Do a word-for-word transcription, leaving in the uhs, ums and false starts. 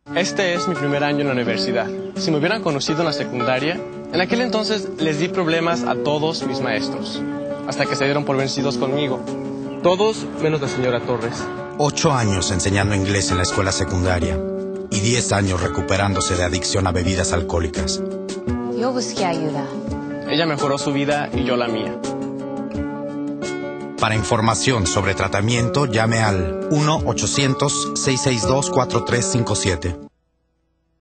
Este es mi primer año en la universidad. Si me hubieran conocido en la secundaria, en aquel entonces les di problemas a todos mis maestros, hasta que se dieron por vencidos conmigo. Todos menos la señora Torres. Ocho años enseñando inglés en la escuela secundaria y diez años recuperándose de adicción a bebidas alcohólicas. Yo busqué ayuda. Ella mejoró su vida y yo la mía. Para información sobre tratamiento, llame al uno ochocientos, seiscientos sesenta y dos, cuarenta y tres cincuenta y siete.